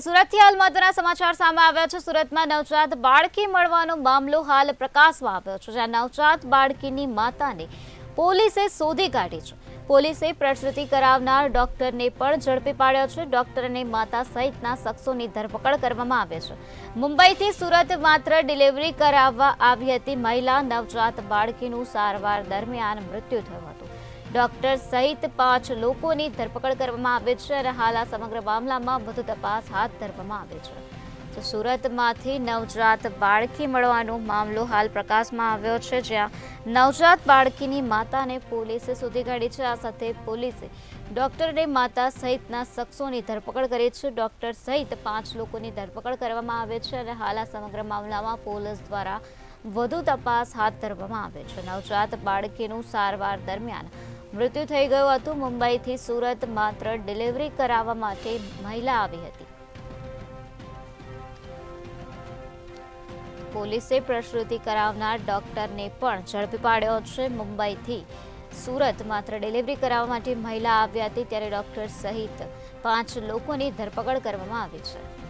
સુરતથી હાલ મહત્વના સમાચાર સામે આવ્યા છે। સુરતમાં નવજાત બાળકી મળવાનો મામલો હાલ પ્રકાશમાં આવ્યો છે, જ્યાં નવજાત બાળકીની માતાને પોલીસે શોધી કાઢી છે। પોલીસે પ્રસૂતિ કરાવનાર ડોક્ટરને પણ ઝડપી પાડ્યો છે। ડોક્ટર અને માતા સહિતના શખ્સોની ધરપકડ કરવામાં આવી છે। મુંબઈથી સુરત માત્ર ડિલિવરી કરાવવા આવી હતી મહિલા। નવજાત બાળકીનું સારવાર દરમિયાન મૃત્યુ થયું હતું। ડોક્ટર સહિત 5 લોકોની ધરપકડ કરવામાં આવી છે અને હાલ આ સમગ્ર મામલામાં વધુ તપાસ હાથ ધરવામાં આવી છે। તો સુરતમાંથી નવજાત બાળકી મળવાનો મામલો હાલ પ્રકાશમાં આવ્યો છે, જ્યાં નવજાત બાળકીની માતાને પોલીસે શોધી કાઢી છે। આ સાથે પોલીસે ડોક્ટર અને માતા સહિતના શખ્સોની ધરપકડ કરી છે। ડોક્ટર સહિત 5 લોકોની ધરપકડ કરવામાં આવી છે અને હાલ આ સમગ્ર મામલામાં પોલીસ દ્વારા વધુ તપાસ હાથ ધરવામાં આવી છે। નવજાત બાળકીનું સારવાર દરમિયાન મૃત્યુ થઈ ગયું હતું। મુંબઈથી સુરત માત્ર ડિલિવરી કરાવવા માટે મહિલા આવી હતી। પોલીસે પ્રસૂતિ કરાવનાર ડોક્ટરને પણ ઝડપી પાડ્યો છે। મુંબઈથી સુરત માત્ર ડિલિવરી કરાવવા માટે મહિલા આવી હતી, ત્યારે ડોક્ટર સહિત 5 લોકોની ધરપકડ કરવામાં આવી છે।